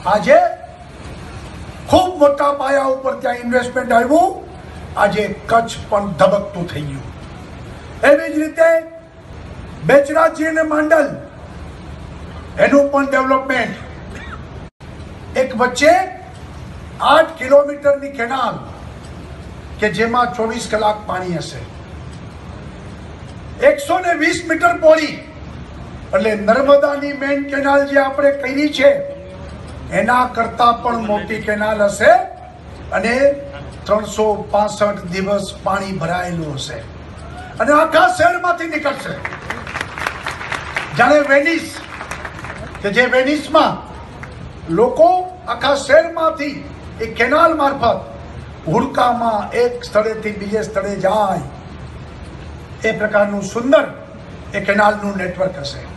આજે ખૂબ મોટા પાયા ઉપર ત્યાં ઇન્વેસ્ટમેન્ટ આવ્યું. આજે કચ્છ પણ ધબકતું થઈ ગયું. એવી જ રીતે બેચરાજી અને માંડલ એનું પણ ડેવલપમેન્ટ. એક વચ્ચે 8 કિલોમીટરની કેનાલ કે જેમાં 24 કલાક પાણી હશે, 120 મીટર પહોળી, એટલે નર્મદાની મેઇન કેનાલ જે આપણે કરી છે એના કરતા પણ મોટી કેનાલ હશે અને 365 દિવસ પાણી ભરાયેલું હશે અને આખા શહેરમાંથી નીકળશે. જાણે વેનિસ કે જે વેનિસમાં લોકો આખા શહેરમાંથી એ કેનાલ મારફત હુડકામાં એક સ્થળેથી બીજે સ્થળે જાય, એ પ્રકારનું સુંદર એ કેનાલનું નેટવર્ક હશે.